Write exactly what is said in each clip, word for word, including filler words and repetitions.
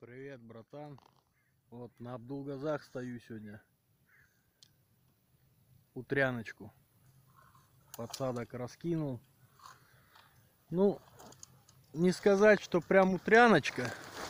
Привет, братан. Вот на Абдулгазах стою сегодня. Утряночку. Подсадок раскинул. Ну, не сказать, что прям утряночка.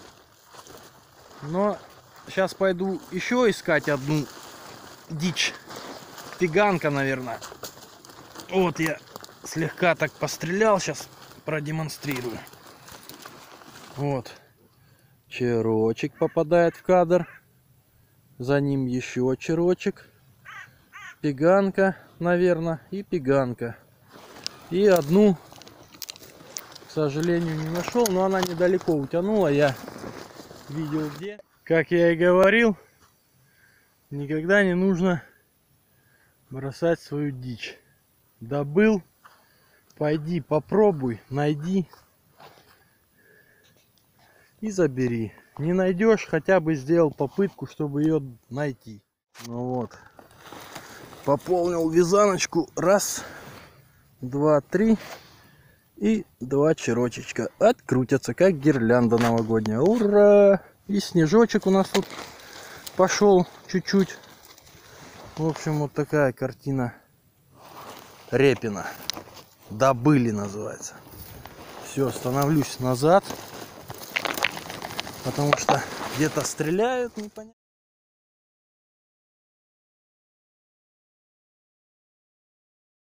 Но сейчас пойду еще искать одну дичь. Пиганка, наверное. Вот я слегка так пострелял. Сейчас продемонстрирую. Вот. Черочек попадает в кадр. За ним еще черочек. Пиганка, наверное, и пиганка. И одну, к сожалению, не нашел, но она недалеко утянула. Я видел где. Как я и говорил, никогда не нужно бросать свою дичь. Добыл, пойди попробуй, найди и забери. Не найдешь, хотя бы сделал попытку, чтобы ее найти. Ну вот, пополнил вязаночку. Раз, два, три. И два черочечка открутятся, как гирлянда новогодняя. Ура! И снежочек у нас тут пошел чуть-чуть. В общем, вот такая картина Репина. Добыли, называется. Все, становлюсь назад. Потому что где-то стреляют, непонятно.